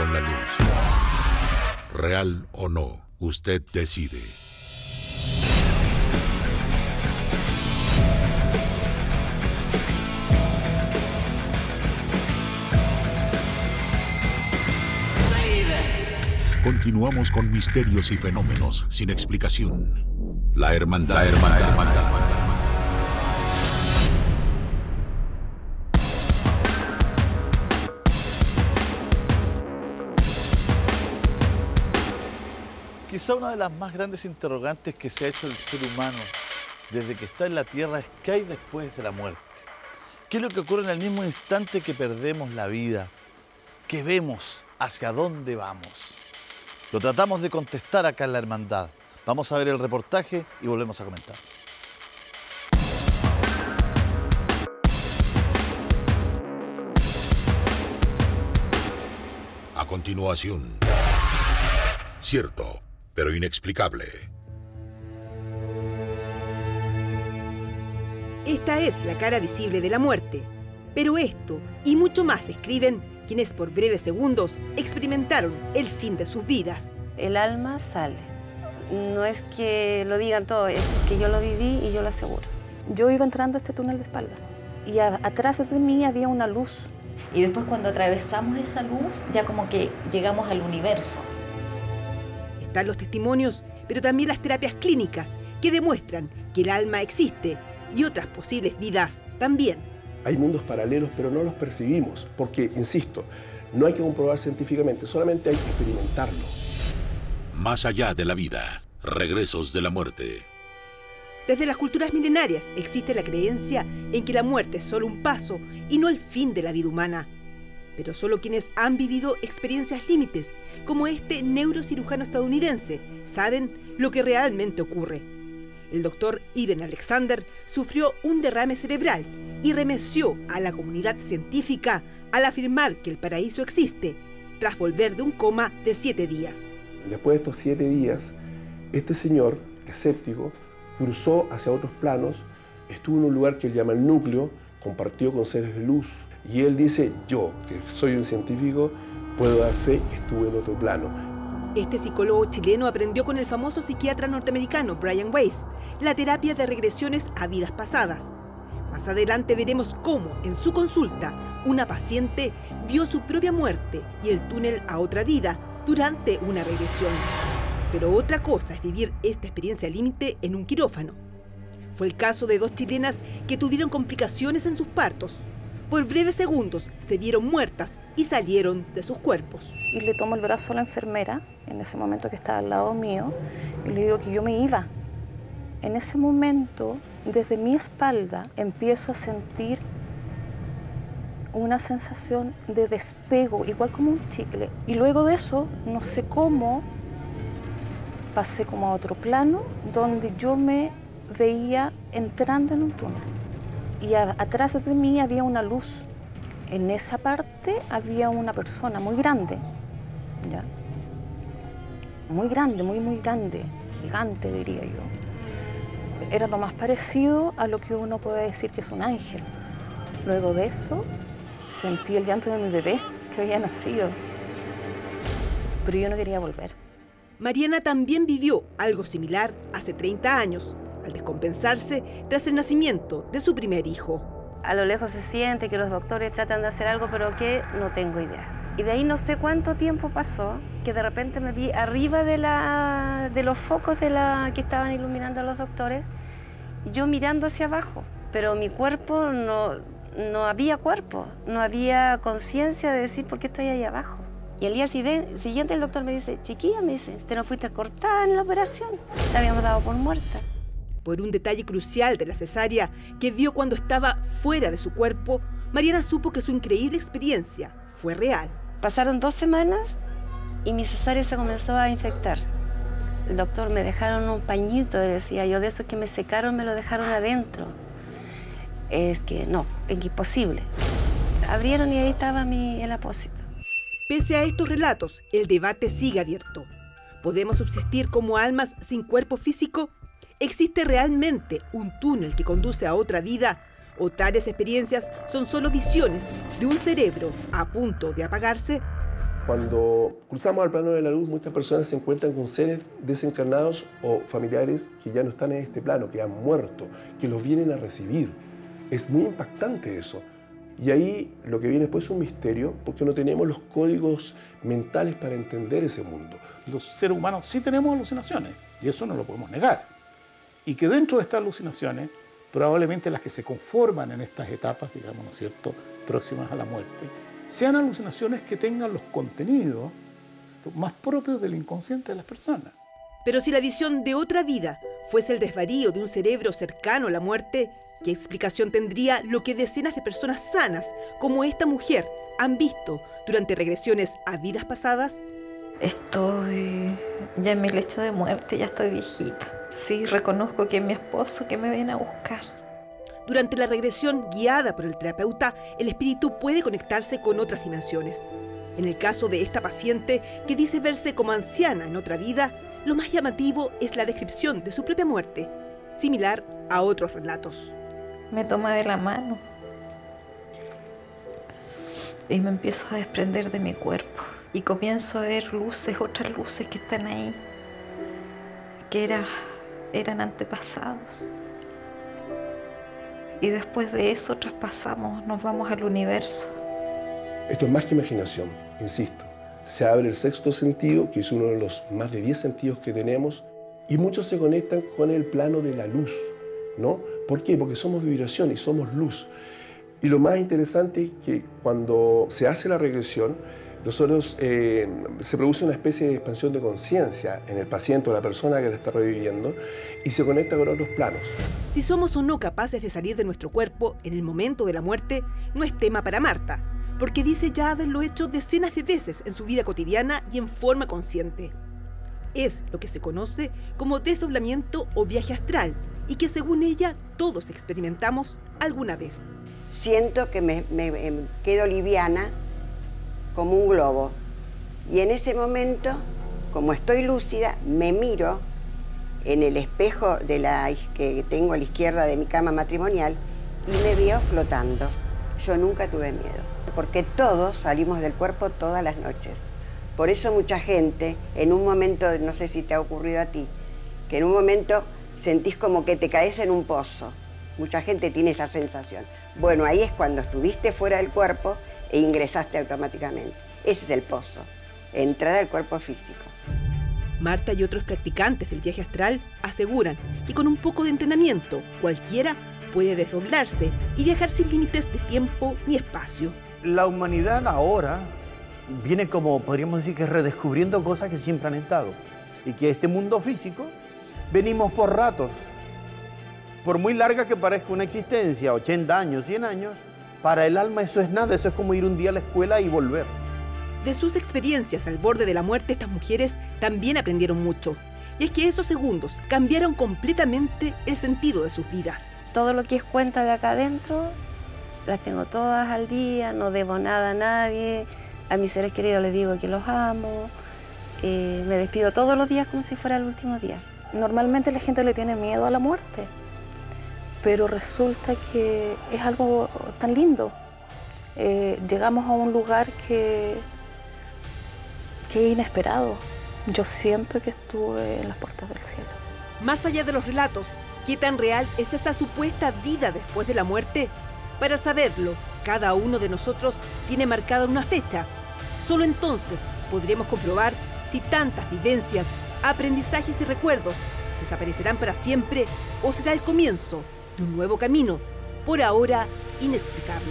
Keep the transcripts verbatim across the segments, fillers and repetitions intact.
con la luz. Real o no, usted decide. Continuamos con misterios y fenómenos sin explicación. La hermandad. La hermandad. La hermandad. Quizá una de las más grandes interrogantes que se ha hecho el ser humano desde que está en la Tierra es ¿qué hay después de la muerte? ¿Qué es lo que ocurre en el mismo instante que perdemos la vida? ¿Qué vemos? ¿Hacia dónde vamos? Lo tratamos de contestar acá en La Hermandad. Vamos a ver el reportaje y volvemos a comentar. A continuación, cierto, pero inexplicable. Esta es la cara visible de la muerte. Pero esto y mucho más describen quienes por breves segundos experimentaron el fin de sus vidas. El alma sale. No es que lo digan todos, es que yo lo viví y yo lo aseguro. Yo iba entrando a este túnel de espalda y a, atrás de mí había una luz. Y después cuando atravesamos esa luz, ya como que llegamos al universo. Están los testimonios, pero también las terapias clínicas que demuestran que el alma existe y otras posibles vidas también. Hay mundos paralelos, pero no los percibimos, porque, insisto, no hay que comprobar científicamente, solamente hay que experimentarlo. Más allá de la vida, regresos de la muerte. Desde las culturas milenarias existe la creencia en que la muerte es solo un paso y no el fin de la vida humana. Pero solo quienes han vivido experiencias límites, como este neurocirujano estadounidense, saben lo que realmente ocurre. El doctor Iben Alexander sufrió un derrame cerebral y remeció a la comunidad científica al afirmar que el paraíso existe, tras volver de un coma de siete días. Después de estos siete días, este señor, escéptico, cruzó hacia otros planos, estuvo en un lugar que él llama el núcleo, compartió con seres de luz, y él dice, yo, que soy un científico, puedo dar fe que estuve en otro plano. Este psicólogo chileno aprendió con el famoso psiquiatra norteamericano Brian Weiss la terapia de regresiones a vidas pasadas. Más adelante veremos cómo, en su consulta, una paciente vio su propia muerte y el túnel a otra vida durante una regresión. Pero otra cosa es vivir esta experiencia límite en un quirófano. Fue el caso de dos chilenas que tuvieron complicaciones en sus partos. Por breves segundos se vieron muertas y salieron de sus cuerpos. Y le tomo el brazo a la enfermera, en ese momento que estaba al lado mío, y le digo que yo me iba. En ese momento, desde mi espalda, empiezo a sentir una sensación de despego, igual como un chicle. Y luego de eso, no sé cómo, pasé como a otro plano, donde yo me veía entrando en un túnel. Y a, atrás de mí había una luz. En esa parte había una persona muy grande, ¿ya? Muy grande, muy, muy grande, gigante diría yo. Era lo más parecido a lo que uno puede decir que es un ángel. Luego de eso, sentí el llanto de mi bebé que había nacido, pero yo no quería volver. Mariana también vivió algo similar hace treinta años, al descompensarse tras el nacimiento de su primer hijo. A lo lejos se siente que los doctores tratan de hacer algo, pero que no tengo idea. Y de ahí no sé cuánto tiempo pasó, que de repente me vi arriba de, la, de los focos de la, que estaban iluminando a los doctores, y yo mirando hacia abajo, pero mi cuerpo no, no había cuerpo, no había conciencia de decir por qué estoy ahí abajo. Y al día siguiente el doctor me dice, chiquilla, me dice, ¿te no fuiste cortada en la operación? Te habíamos dado por muerta. Por un detalle crucial de la cesárea que vio cuando estaba fuera de su cuerpo, Mariana supo que su increíble experiencia fue real. Pasaron dos semanas y mi cesárea se comenzó a infectar. El doctor me dejaron un pañito, decía yo, de esos que me secaron, me lo dejaron adentro. Es que no, es imposible. Abrieron y ahí estaba mi, el apósito. Pese a estos relatos, el debate sigue abierto. ¿Podemos subsistir como almas sin cuerpo físico? ¿Existe realmente un túnel que conduce a otra vida? ¿O tales experiencias son solo visiones de un cerebro a punto de apagarse? Cuando cruzamos al plano de la luz, muchas personas se encuentran con seres desencarnados o familiares que ya no están en este plano, que han muerto, que los vienen a recibir. Es muy impactante eso. Y ahí lo que viene después es un misterio, porque no tenemos los códigos mentales para entender ese mundo. Los seres humanos sí tenemos alucinaciones, y eso no lo podemos negar. Y que dentro de estas alucinaciones, probablemente las que se conforman en estas etapas, digamos, ¿no es cierto?, próximas a la muerte, sean alucinaciones que tengan los contenidos más propios del inconsciente de las personas. Pero si la visión de otra vida fuese el desvarío de un cerebro cercano a la muerte, ¿qué explicación tendría lo que decenas de personas sanas, como esta mujer, han visto durante regresiones a vidas pasadas? Estoy ya en mi lecho de muerte, ya estoy viejita. Sí, reconozco que es mi esposo que me viene a buscar. Durante la regresión guiada por el terapeuta, el espíritu puede conectarse con otras dimensiones. En el caso de esta paciente, que dice verse como anciana en otra vida, lo más llamativo es la descripción de su propia muerte, similar a otros relatos. Me toma de la mano y me empiezo a desprender de mi cuerpo y comienzo a ver luces, otras luces que están ahí, que era, eran antepasados. Y después de eso traspasamos, nos vamos al universo. Esto es más que imaginación, insisto. Se abre el sexto sentido, que es uno de los más de diez sentidos que tenemos, y muchos se conectan con el plano de la luz, ¿no? ¿Por qué? Porque somos vibración y somos luz. Y lo más interesante es que cuando se hace la regresión, nosotros, eh, se produce una especie de expansión de conciencia en el paciente o la persona que la está reviviendo y se conecta con otros planos. Si somos o no capaces de salir de nuestro cuerpo en el momento de la muerte, no es tema para Marta, porque dice ya haberlo hecho decenas de veces en su vida cotidiana y en forma consciente. Es lo que se conoce como desdoblamiento o viaje astral y que según ella todos experimentamos alguna vez. Siento que me, me, me quedo liviana como un globo y en ese momento, como estoy lúcida, me miro en el espejo de la, que tengo a la izquierda de mi cama matrimonial y me veo flotando. Yo nunca tuve miedo, porque todos salimos del cuerpo todas las noches. Por eso mucha gente, en un momento, no sé si te ha ocurrido a ti, que en un momento sentís como que te caes en un pozo. Mucha gente tiene esa sensación. Bueno, ahí es cuando estuviste fuera del cuerpo e ingresaste automáticamente. Ese es el pozo, entrar al cuerpo físico. Marta y otros practicantes del viaje astral aseguran que con un poco de entrenamiento cualquiera puede desdoblarse y viajar sin límites de tiempo ni espacio. La humanidad ahora viene como, podríamos decir, que redescubriendo cosas que siempre han estado. Y que este mundo físico venimos por ratos. Por muy larga que parezca una existencia, ochenta años, cien años, para el alma eso es nada, eso es como ir un día a la escuela y volver. De sus experiencias al borde de la muerte, estas mujeres también aprendieron mucho. Y es que esos segundos cambiaron completamente el sentido de sus vidas. Todo lo que es cuenta de acá adentro, las tengo todas al día, no debo nada a nadie. A mis seres queridos les digo que los amo. Eh, me despido todos los días como si fuera el último día. Normalmente la gente le tiene miedo a la muerte, pero resulta que es algo tan lindo. Eh, llegamos a un lugar que, que es inesperado. Yo siento que estuve en las puertas del cielo. Más allá de los relatos, ¿qué tan real es esa supuesta vida después de la muerte? Para saberlo, cada uno de nosotros tiene marcada una fecha. Solo entonces podremos comprobar si tantas vivencias, aprendizajes y recuerdos desaparecerán para siempre o será el comienzo de un nuevo camino, por ahora inexplicable.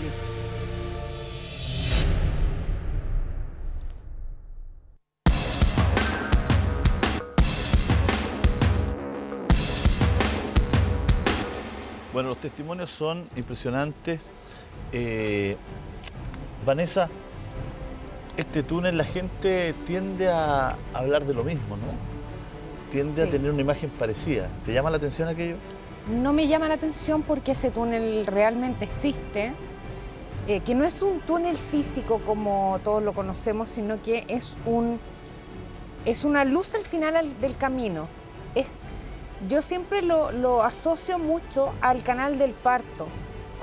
Bueno, los testimonios son impresionantes. Eh, Vanessa, este túnel la gente tiende a hablar de lo mismo, ¿no? Tiende sí. a tener una imagen parecida. ¿Te llama la atención aquello? No me llama la atención porque ese túnel realmente existe, eh, que no es un túnel físico como todos lo conocemos, sino que es, un, es una luz al final del camino. Es, yo siempre lo, lo asocio mucho al canal del parto.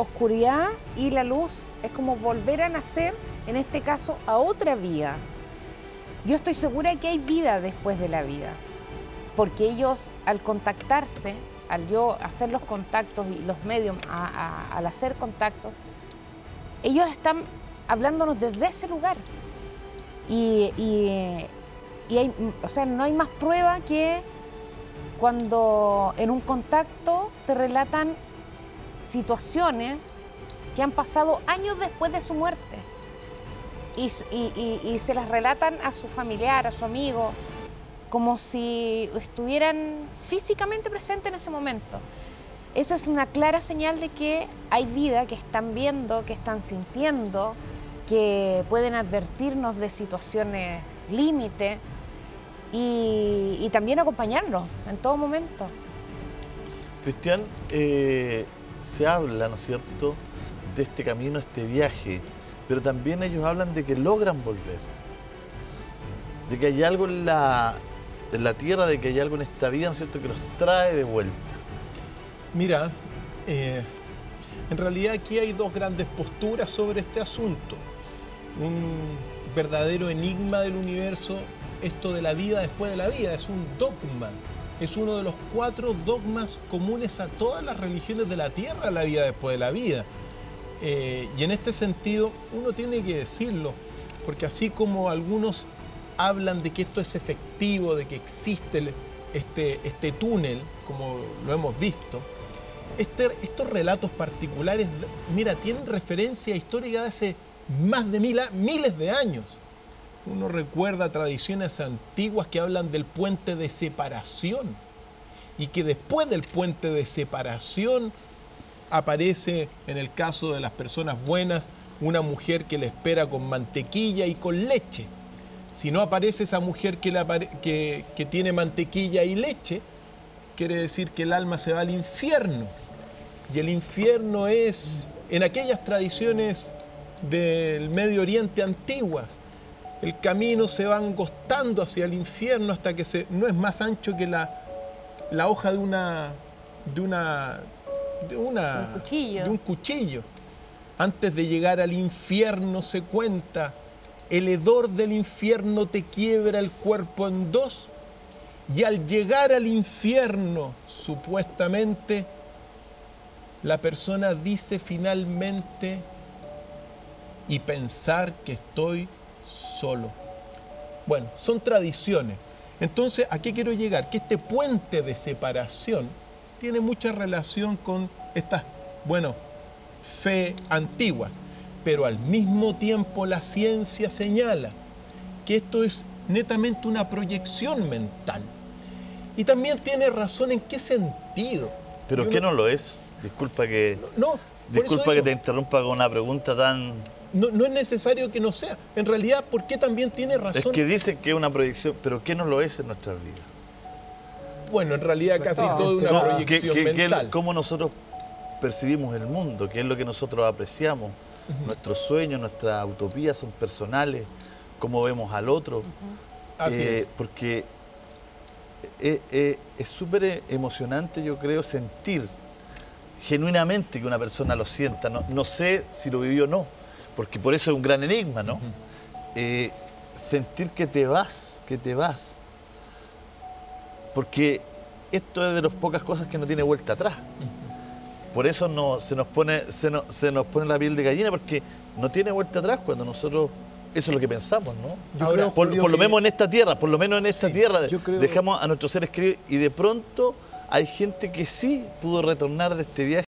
Oscuridad y la luz es como volver a nacer, en este caso, a otra vía. Yo estoy segura que hay vida después de la vida, porque ellos al contactarse, al yo hacer los contactos y los medios, a, a, al hacer contactos, ellos están hablándonos desde ese lugar. Y, y, y hay, o sea, no hay más prueba que cuando en un contacto te relatan situaciones que han pasado años después de su muerte y, y, y, y se las relatan a su familiar, a su amigo, como si estuvieran físicamente presentes en ese momento. Esa es una clara señal de que hay vida, que están viendo, que están sintiendo, que pueden advertirnos de situaciones límite y, y también acompañarnos en todo momento. Cristian, eh, se habla, ¿no es cierto?, de este camino, este viaje, pero también ellos hablan de que logran volver, de que hay algo en la, en la tierra, de que hay algo en esta vida, ¿no es cierto?, que los trae de vuelta. Mira, eh, en realidad aquí hay dos grandes posturas sobre este asunto. Un verdadero enigma del universo, esto de la vida después de la vida, es un dogma. Es uno de los cuatro dogmas comunes a todas las religiones de la tierra, la vida después de la vida. Eh, y en este sentido, uno tiene que decirlo, porque así como algunos hablan de que esto es efectivo, de que existe este, este túnel, como lo hemos visto, este, estos relatos particulares, mira, tienen referencia histórica de hace más de mil, miles de años. Uno recuerda tradiciones antiguas que hablan del puente de separación y que después del puente de separación aparece, en el caso de las personas buenas, una mujer que le espera con mantequilla y con leche. Si no aparece esa mujer que, la, que, que tiene mantequilla y leche, quiere decir que el alma se va al infierno. Y el infierno es, en aquellas tradiciones del Medio Oriente antiguas, el camino se va angostando hacia el infierno hasta que se, no es más ancho que la, la hoja de una, de una, de una, un cuchillo. de un cuchillo. Antes de llegar al infierno, se cuenta, el hedor del infierno te quiebra el cuerpo en dos, y al llegar al infierno, supuestamente, la persona dice finalmente, y pensar que estoy solo. Bueno, son tradiciones. Entonces, ¿a qué quiero llegar? Que este puente de separación tiene mucha relación con estas, bueno, fe antiguas, pero al mismo tiempo la ciencia señala que esto es netamente una proyección mental. Y también tiene razón en qué sentido. ¿Pero qué no, no lo es? Disculpa que, no, no, disculpa que te interrumpa con una pregunta tan... No, no es necesario que no sea. En realidad, ¿por qué también tiene razón? Es que dicen que es una proyección, pero ¿qué no lo es en nuestras vidas? Bueno, en realidad casi no, todo es una proyección ¿qué, qué, mental. Qué, ¿Cómo nosotros percibimos el mundo? ¿Qué es lo que nosotros apreciamos? Uh-huh. Nuestros sueños, nuestras utopías son personales. ¿Cómo vemos al otro? Uh-huh. Así eh, es. Porque es súper emocionante, yo creo, sentir genuinamente que una persona lo sienta. No, no sé si lo vivió o no, porque por eso es un gran enigma, ¿no? Uh-huh. eh, sentir que te vas, que te vas. Porque esto es de las pocas cosas que no tiene vuelta atrás. Uh-huh. Por eso no, se, nos pone, se, no, se nos pone la piel de gallina, porque no tiene vuelta atrás cuando nosotros... Eso es lo que pensamos, ¿no? Ahora, por, por lo menos en esta tierra, por lo menos en esta sí, tierra, creo... dejamos a nuestros seres queridos y de pronto hay gente que sí pudo retornar de este viaje